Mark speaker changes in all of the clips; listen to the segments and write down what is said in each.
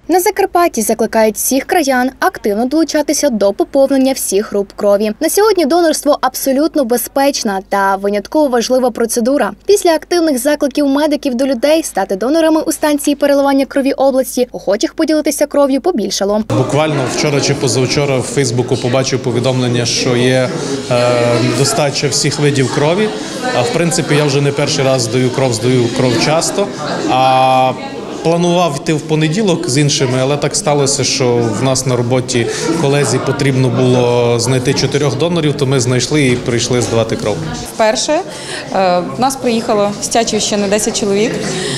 Speaker 1: На Закарпатті закликають всіх краян активно долучатися до поповнення всіх груп крові. На сьогодні донорство абсолютно безпечна та винятково важлива процедура. Після активних закликів медиків до людей стати донорами у станції переливання крові області, охочих поділитися кров'ю побільшало.
Speaker 2: Буквально вчора чи позавчора в Фейсбуку побачив повідомлення, що є достача всіх видів крові. А в принципі, я вже не перший раз здаю кров часто. Планував йти в понеділок з іншими, але так сталося, що в нас на роботі колезі потрібно було знайти 4 донорів, то ми знайшли і прийшли здавати кров.
Speaker 3: Вперше в нас приїхало з Тячівщини 10 чоловік.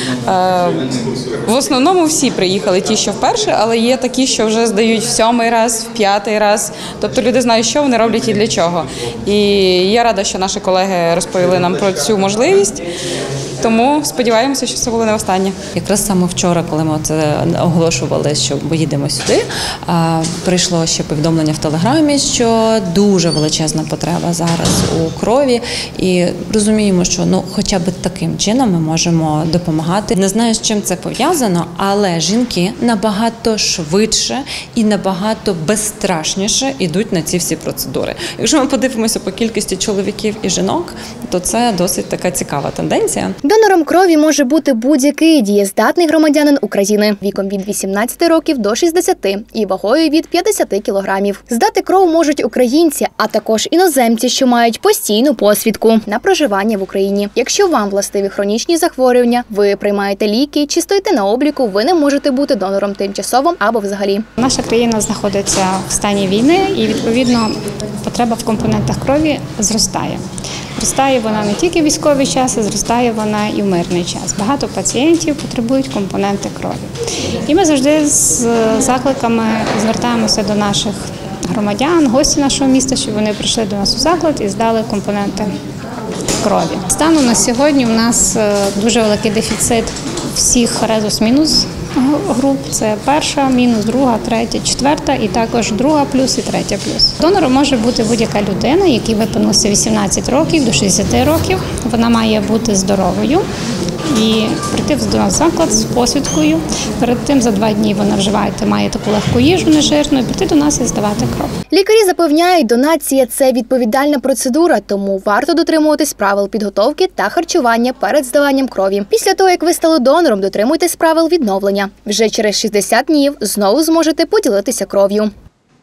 Speaker 3: В основному всі приїхали, ті, що вперше, але є такі, що вже здають в 7-й раз, в 5-й раз. Тобто люди знають, що вони роблять і для чого. І я рада, що наші колеги розповіли нам про цю можливість. Тому сподіваємося, що це було не останнє.
Speaker 4: Якраз саме вчора, коли ми оголошували, що поїдемо сюди, прийшло ще повідомлення в Телеграмі, що дуже величезна потреба зараз у крові. І розуміємо, що хоча б таким чином ми можемо допомагати. Не знаю, з чим це пов'язано, але жінки набагато швидше і набагато безстрашніше йдуть на ці всі процедури. Якщо ми подивимося по кількості чоловіків і жінок, то це досить така цікава тенденція.
Speaker 1: Донором крові може бути будь-який дієздатний громадянин України віком від 18 років до 60 і вагою від 50 кілограмів. Здати кров можуть українці, а також іноземці, що мають постійну посвідку на проживання в Україні. Якщо вам властиві хронічні захворювання, ви приймаєте ліки чи стоїте на обліку, ви не можете бути донором тимчасово або взагалі.
Speaker 5: Наша країна знаходиться в стані війни і, відповідно, потреба в компонентах крові зростає. Зростає вона не тільки в військовий час, а зростає вона і в мирний час. Багато пацієнтів потребують компоненти крові. І ми завжди з закликами звертаємося до наших громадян, гостів нашого міста, щоб вони прийшли до нас у заклад і здали компоненти крові. Станом на сьогодні у нас дуже великий дефіцит всіх резус-мінус груп. Це перша, мінус, друга, третя, четверта і також друга плюс і третя плюс. Донором може бути будь-яка людина, якій виповнилося 18 років до 60 років. Вона має бути здоровою і прийти до нас в заклад з посвідкою. Перед тим за 2 дні вона вживає, має таку легку їжу нежирну і прийти до нас і здавати кров.
Speaker 1: Лікарі запевняють, донація – це відповідальна процедура, тому варто дотримуватись правил підготовки та харчування перед здаванням крові. Після того, як ви стали донором, дотримуйтесь правил відновлення. Вже через 60 днів знову зможете поділитися кров'ю.